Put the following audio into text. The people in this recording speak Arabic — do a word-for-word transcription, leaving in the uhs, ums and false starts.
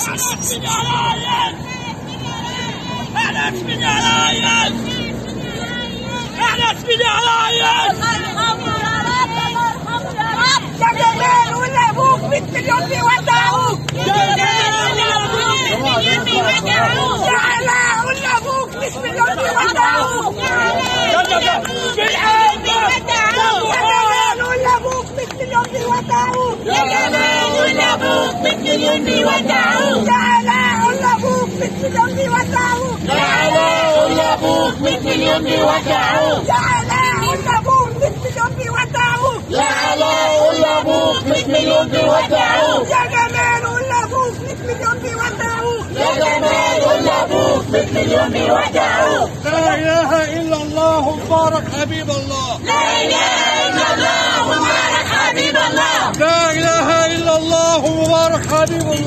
اسمي يا رايد، انا اسمي يا رايد، انا اسمي يا رايد. يا جمال ولا ابوك مية مليون بيودعوك، يا جمال ولا ابوك مية مليون بيودعوك، يا علاء ولا ابوك مية مليون بيودعوك، يا علاء ولا ابوك مية مليون بيودعوك، يا جمال ولا ابوك مية مليون بيودعوك، يا علاء ولا ابوك مية مليون بيودعوك، يا علاء ولا ابوك مية مليون بيودعوك، يا علاء ولا ابوك مية مليون بيودعوك، يا علاء ولا ابوك مية مليون بيودعوك، يا جمال ولا ابوك مية مليون بيودعوك، يا جمال ولا ابوك مية مليون بيودعوك. لا اله الا الله مبارك حبيب الله، لا اله الا الله مبارك حبيب الله، لا اله الا الله مبارك حبيب الله.